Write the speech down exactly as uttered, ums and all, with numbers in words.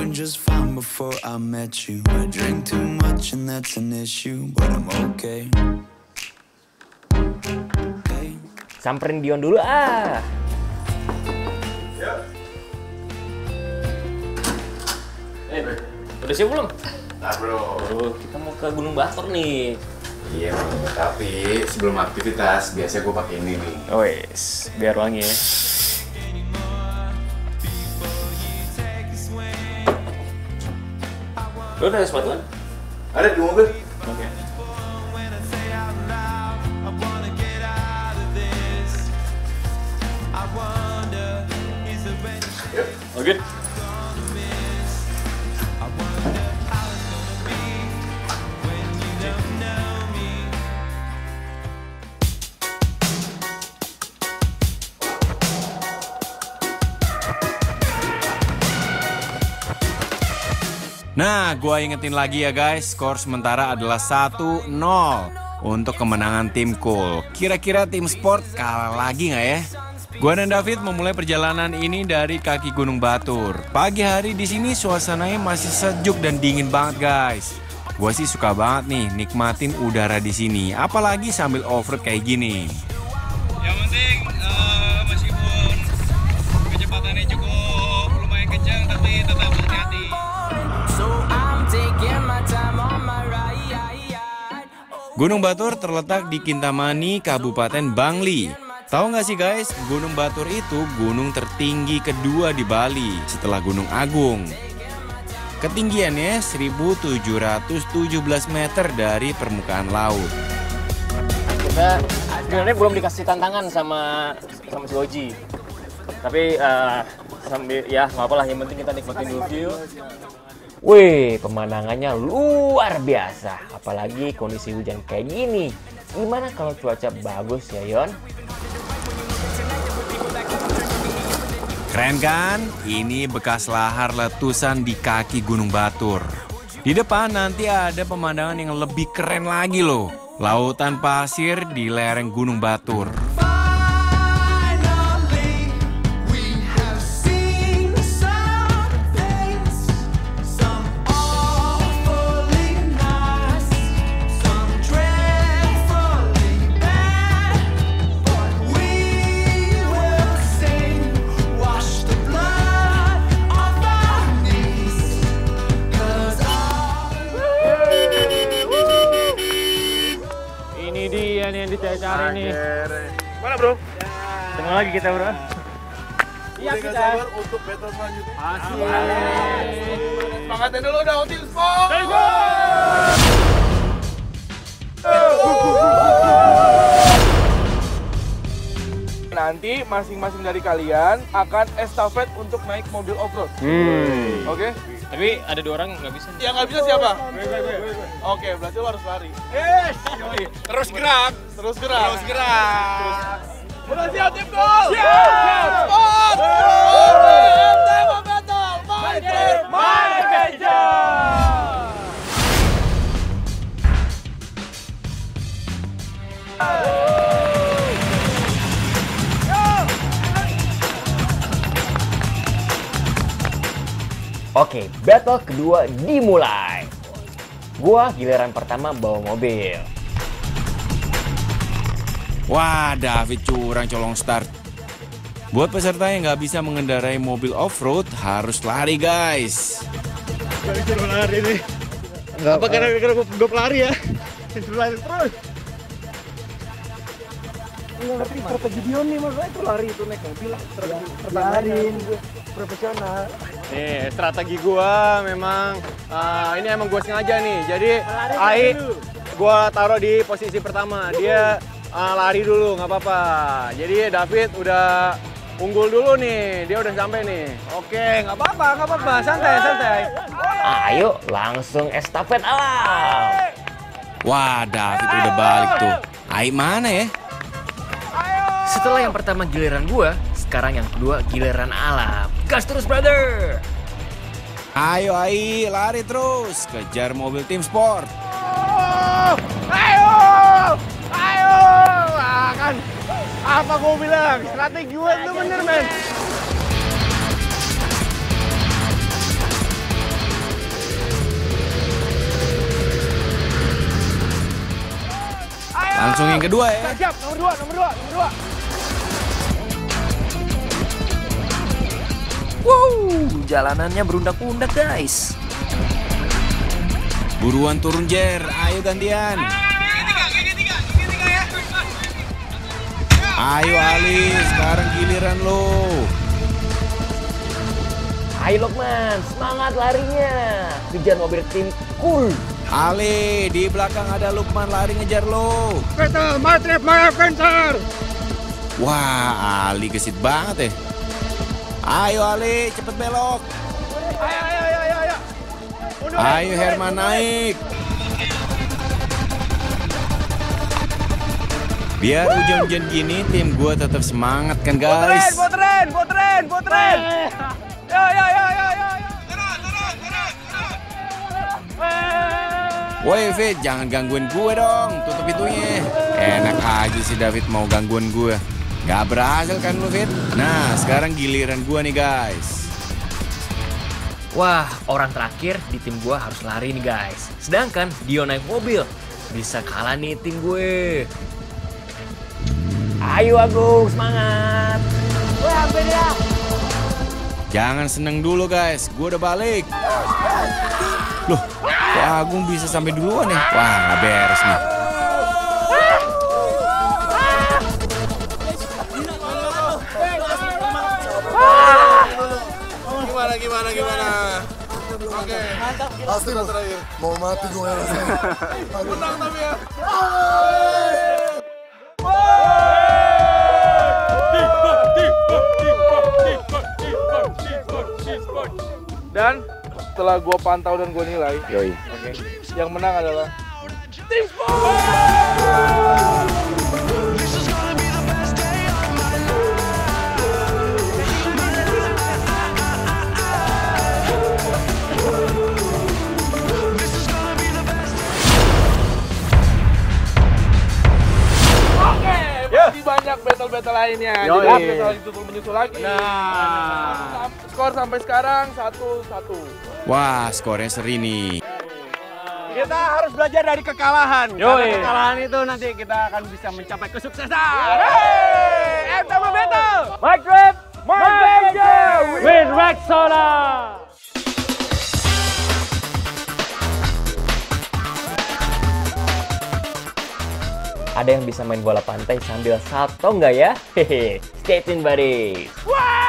doing just fine before I met you. I drink too much and that's an issue, but I'm okay. Hey. Samperin Dion dulu ah. Ya. Eh, udah siap belum? Nah bro. Oh, kita mau ke Gunung Batur nih. Iya bro, tapi sebelum aktivitas biasanya gue pakai ini nih. Wes, biar wangi ya. Lo udah ada sepatu kan? Ada di mobil. Oke. Yuk. Oke. Nah, gua ingetin lagi ya guys, skor sementara adalah satu nol untuk kemenangan tim Cool. Kira-kira tim Sport kalah lagi nggak ya? Gua dan David memulai perjalanan ini dari kaki Gunung Batur. Pagi hari di sini suasananya masih sejuk dan dingin banget guys. Gua sih suka banget nih nikmatin udara di sini, apalagi sambil off-road kayak gini. Yang penting uh, meskipun kecepatannya cukup lumayan kencang tapi tetap hati-hati. Gunung Batur terletak di Kintamani, Kabupaten Bangli. Tahu nggak sih guys, Gunung Batur itu gunung tertinggi kedua di Bali setelah Gunung Agung. Ketinggiannya seribu tujuh ratus tujuh belas meter dari permukaan laut. Kita sebenarnya belum dikasih tantangan sama sama si Oji. Tapi uh, sambil ya nggak apa-lah, yang penting kita nikmatin dulu view. Wih, pemandangannya luar biasa. Apalagi kondisi hujan kayak gini. Gimana kalau cuaca bagus ya, Yon? Keren kan? Ini bekas lahar letusan di kaki Gunung Batur. Di depan nanti ada pemandangan yang lebih keren lagi loh. Lautan pasir di lereng Gunung Batur. Dicari nih. Mana bro? Ketemu lagi kita bro. Iya kita. Sabar untuk battle selanjutnya. Asik. Semangatnya dulu dong tim Sport. Let's go. Nanti masing-masing dari kalian akan estafet untuk naik mobil off-road. Hmm. Oke? Okay? Tapi ada dua orang nggak bisa. Yang nggak bisa siapa? Oke, berarti lo harus lari. Eh, terus gerak. Terus gerak. Terus gerak. Udah siap tim Cool? Siap. Sport. Tema battle. My team, my adventure. Oke, battle kedua dimulai. Gua giliran pertama bawa mobil. Wah, David curang colong start. Buat peserta yang nggak bisa mengendarai mobil off-road harus lari guys. Gak bisa lari nih. Apa karena gue pelari ya? Terus lari terus. Enggak, tapi strategi Dion nih maksudnya itu lari itu naik mobil terbarin profesional. Nih strategi gua memang uh, ini emang gua sengaja nih. Jadi Ai gua taruh di posisi pertama, dia uh, lari dulu nggak apa-apa. Jadi David udah unggul dulu nih, dia udah sampai nih. Oke, nggak apa-apa, nggak apa-apa, santai santai. Ayo langsung estafet alam. Wah, David udah balik tuh. Ai mana ya? Setelah yang pertama giliran gua, sekarang yang kedua giliran alam. Gas terus brother. Ayo Ai, lari terus. Kejar mobil tim Sport. Oh, ayo! Ayo! Ah, kan apa gua bilang? Strategi gua itu bener, men. Langsung yang kedua ya. Siap, nomor dua, nomor dua, nomor dua. Wow, jalanannya berundak-undak guys. Buruan turun Jer, ayo gantian. Ayo Ali, sekarang giliran lo. Ayo Lokman, semangat larinya. Kejar mobil tim cool. Ali, di belakang ada Lukman lari ngejar lo. Betul, my trip, my adventure. Wah, Ali gesit banget ya. Ayo Ali, cepet belok. Ayo, ayo, ayo, ayo, ayo. Mundur, Ayo mundur, Herman mundur. naik. Biar hujan-hujan gini, tim gua tetap semangat kan guys. Botren, botren, botren. Yo, yo, yo, yo, yo, yo. Woi Fit, jangan gangguin gue dong, tutup pintunya. Enak aja si David mau gangguin gue. Gak berhasil kan lu Fit? Nah, sekarang giliran gue nih guys. Wah, orang terakhir di tim gue harus lari nih guys. Sedangkan Dio naik mobil. Bisa kalah nih tim gue. Ayo Agung, semangat. Wah, beda. Jangan seneng dulu guys, gue udah balik. Loh, kok Agung bisa sampai duluan ya? Wah, nggak beres nih. Gimana, gimana, gimana? Oke. Asli mau terakhir. Mau mati gue rasanya. Menang tapi ya. Dan setelah gue pantau dan gue nilai, Yoi. oke, yang menang adalah Tim Sport. Masih banyak battle-battle lainnya. Yoi. Jadi battle lagi tutul menyusul lagi. Nah. Skor sampai sekarang satu satu. Wah, skornya seri nih. Kita harus belajar dari kekalahan. Yoi. Karena kekalahan itu nanti kita akan bisa mencapai kesuksesan. Hey! M T M Battle! My trip, my adventure with Rexona. Ada yang bisa main bola pantai sambil salto nggak ya? Hehe, stay tuned buddies. Wah!